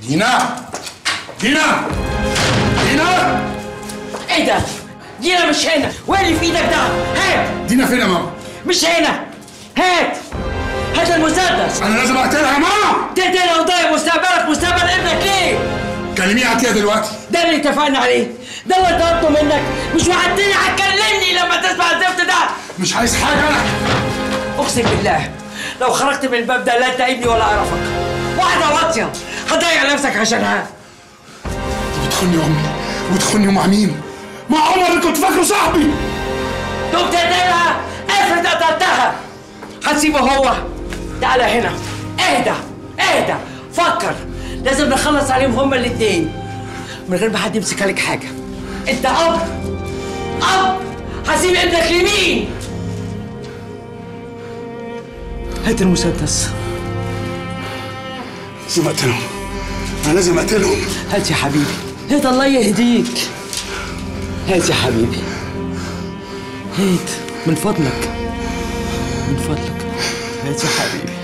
دينا دينا دينا. ايه ده؟ دينا مش هنا، وين اللي في ايدك ده؟ هات. دينا فين يا ماما؟ مش هنا. هات المسدس. انا لازم اقتلها يا ماما. تقتلها وتضيع مستقبلك مستقبل ابنك ليه؟ كلميها هاتيها دلوقتي. ده اللي اتفقنا عليه، ده اللي طلبته منك، مش وعدتني هتكلمني لما تسمع الزفت ده. مش عايز حاجه انا. اقسم بالله لو خرجت من الباب ده لا انت ابني ولا اعرفك. واحده واطيه هتضيع نفسك عشانها. بتخوني امي وتخوني مع مين؟ مع عمر اللي كنت فاكره صاحبي. تقوم تقتلها؟ افرض قتلتها هتسيبه هو؟ تعالى هنا، اهدى فكر. لازم نخلص عليهم هما الاتنين من غير ما حد يمسك عليك حاجه. انت اب هسيب ابنك لمين؟ هات المسدس. لازم اقتلهم، انا لازم اقتلهم. هات يا حبيبي، هات الله يهديك. هات يا حبيبي، هات من فضلك، هات يا حبيبي.